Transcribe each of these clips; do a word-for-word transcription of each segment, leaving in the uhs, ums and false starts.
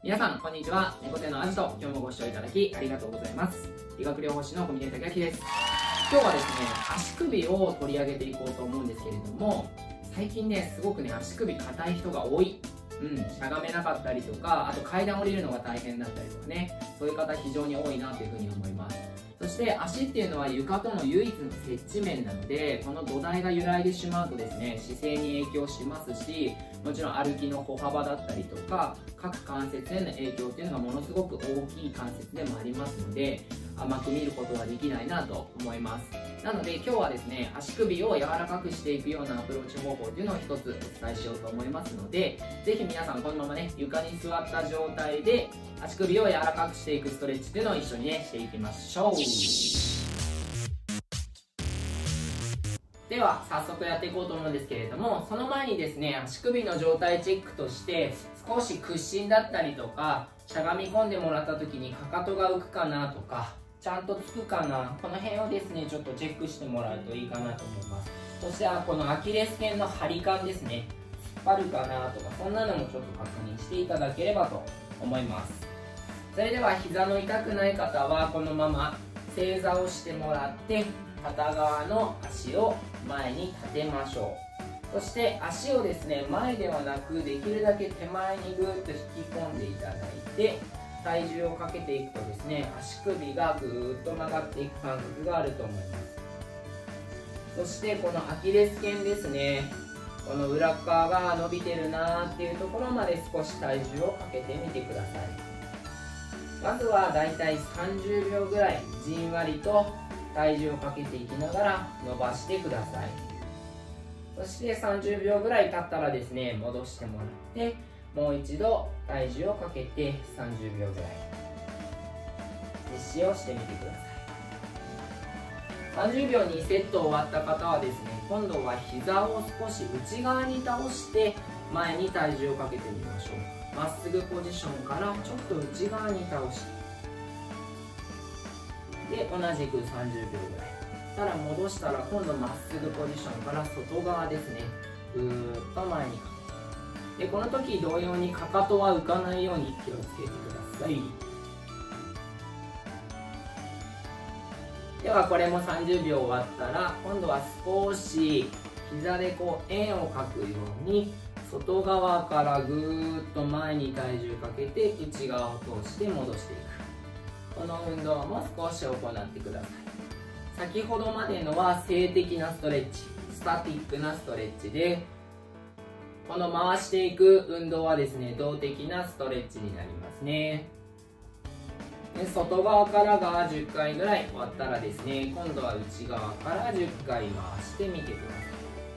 皆さんこんにちは。猫背のアジト、今日もご視聴いただきありがとうございます。理学療法士の小峰武明です。今日はですね、足首を取り上げていこうと思うんですけれども、最近ねすごくね足首硬い人が多い。うん、しゃがめなかったりとか、あと階段降りるのが大変だったりとかね、そういう方非常に多いなというふうに思います。そして足っていうのは床との唯一の接地面なので、この土台が揺らいでしまうとですね、姿勢に影響しますし、もちろん歩きの歩幅だったりとか各関節への影響っていうのがものすごく大きい関節でもありますので、甘く見ることはできないなと思います。なので今日はですね、足首を柔らかくしていくようなアプローチ方法っていうのを一つお伝えしようと思いますので、ぜひ皆さんこのままね床に座った状態で足首を柔らかくしていくストレッチっていうのを一緒にねしていきましょう。では早速やっていこうと思うんですけれども、その前にですね、足首の状態チェックとして少し屈伸だったりとか、しゃがみ込んでもらった時にかかとが浮くかなとか、ちゃんとつくかな、この辺をですねちょっとチェックしてもらうといいかなと思います。そしてこのアキレス腱の張り感ですね、突っ張るかなとか、そんなのもちょっと確認していただければと思います。それでは膝の痛くない方はこのまま正座をしてもらって、片側の足を前に立てましょう。そして足をですね前ではなく、できるだけ手前にぐーっと引き込んでいただいて、体重をかけていくとですね、足首がぐーっと曲がっていく感覚があると思います。そしてこのアキレス腱ですね、この裏側が伸びてるなーっていうところまで少し体重をかけてみてください。まずはだいたいさんじゅうびょうぐらいじんわりと体重をかけていきながら伸ばしてください。そしてさんじゅうびょうぐらい経ったらですね、戻してもらってもう一度体重をかけてさんじゅうびょうぐらい実施をしてみてください。さんじゅうびょうにセット終わった方はですね、今度は膝を少し内側に倒して前に体重をかけてみましょう。まっすぐポジションからちょっと内側に倒して、で同じくさんじゅうびょうぐらいたら戻したら、今度まっすぐポジションから外側ですね、ぐーっと前にかけて、でこの時同様にかかとは浮かないように気をつけてください。ではこれもさんじゅうびょう終わったら、今度は少し膝でこう円を描くように外側からぐーっと前に体重かけて内側を通して戻していく、この運動も少し行ってください。先ほどまでのは静的なストレッチ、スタティックなストレッチで、この回していく運動はですね動的なストレッチになりますね。で外側からがじゅっかいぐらい終わったらですね、今度は内側からじゅっかい回してみてください。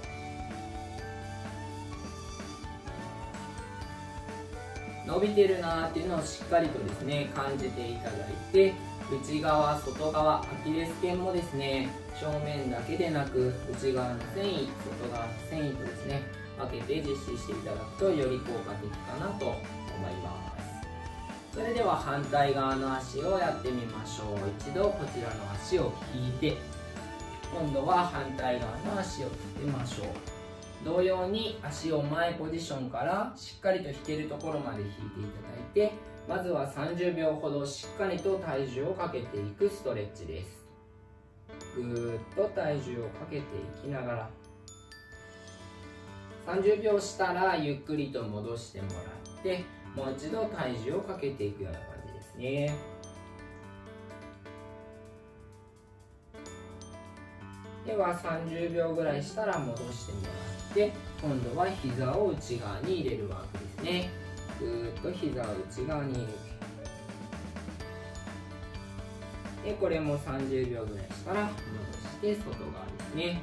伸びてるなーっていうのをしっかりとですね感じていただいて、内側外側アキレス腱もですね正面だけでなく内側の繊維外側の繊維とですね分けて実施していただくとより効果的かなと思います。それでは反対側の足をやってみましょう。一度こちらの足を引いて、今度は反対側の足を立てましょう。同様に足を前ポジションからしっかりと引けるところまで引いていただいて、まずはさんじゅうびょうほどしっかりと体重をかけていくストレッチです。ぐーっと体重をかけていきながら、さんじゅうびょうしたらゆっくりと戻してもらって、もう一度体重をかけていくような感じですね。ではさんじゅうびょうぐらいしたら戻してもらって、今度は膝を内側に入れるワークですね。ぐーっと膝を内側に入れて、でこれもさんじゅうびょうぐらいしたら戻して外側ですね。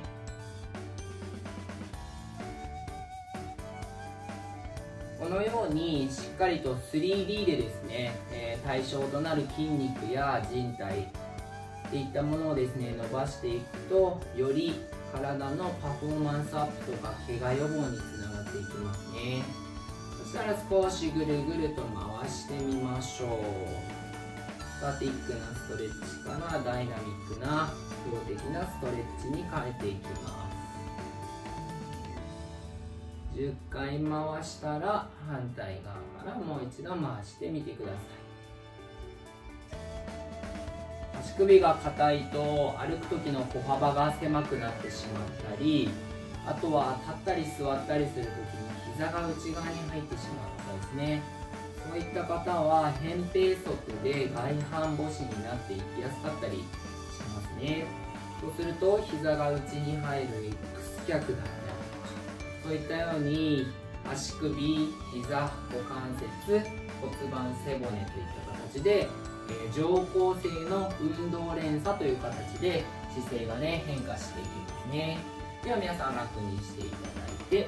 このようにしっかりと スリーディー でですね、えー、対象となる筋肉や人体っていったものをですね伸ばしていくと、より体のパフォーマンスアップとか怪我予防につながっていきますね。そしたら少しぐるぐると回してみましょう。スタティックなストレッチからダイナミックな動的なストレッチに変えていきます。 じゅっかい回したら反対側からもう一度回してみてください。足首が硬いと歩く時の歩幅が狭くなってしまったり、あとは立ったり座ったりする時に膝が内側に入ってしまう方ですね。そういった方は扁平足で外反母趾になっていきやすかったりしますね。そうすると膝が内に入る X 脚だったりとか、そういったように足首、膝、股関節、骨盤背骨といった形で、えー、上後性の運動連鎖という形で姿勢がね変化していきますね。では皆さん楽にしていただいて、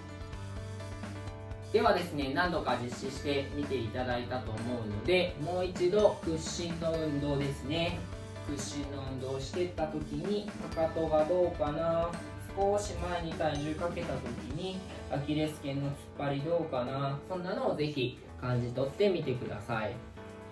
ではですね、何度か実施してみていただいたと思うので、もう一度屈伸の運動ですね。屈伸の運動をしていった時にかかとがどうかな、少し前に体重かけた時にアキレス腱の突っ張りどうかな、そんなのをぜひ感じ取ってみてください。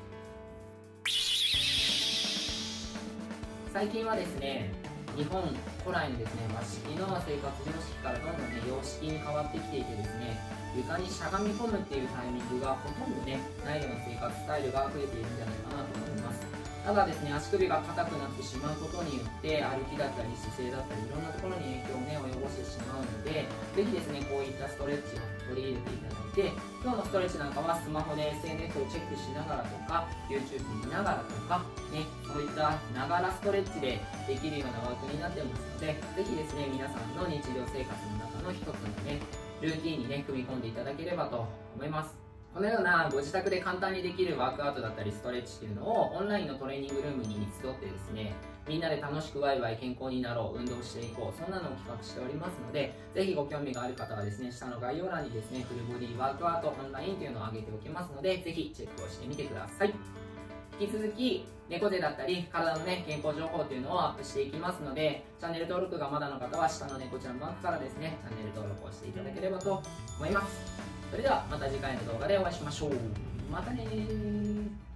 最近はですね、日本古来のですね和式の生活様式からどんどんね洋式に変わってきていてですね、床にしゃがみ込むっていうタイミングがほとんどねないような生活スタイルが増えているんじゃないかなと思います。ただですね、足首が硬くなってしまうことによって歩きだったり姿勢だったりいろんなところに影響をね及ぼしてしまうので、ぜひですねこういったストレッチを取り入れていただいて、今日のストレッチなんかはスマホで エスエヌエス をチェックしながらとか YouTube 見ながらとかね、そういったながらストレッチでできるような枠になってますので、ぜひですね皆さんの日常生活の中の一つのねルーティンにね組み込んでいただければと思います。このようなご自宅で簡単にできるワークアウトだったりストレッチっていうのをオンラインのトレーニングルームに集ってですね、みんなで楽しくワイワイ健康になろう、運動していこう、そんなのを企画しておりますので、ぜひご興味がある方はですね、下の概要欄にですねフルボディワークアウトオンラインというのを上げておきますので、ぜひチェックをしてみてください。引き続き猫背だったり体のね健康情報というのをアップしていきますので、チャンネル登録がまだの方は下の猫ちゃんマークからですねチャンネル登録をしていただければと思います。それではまた次回の動画でお会いしましょう。またねー。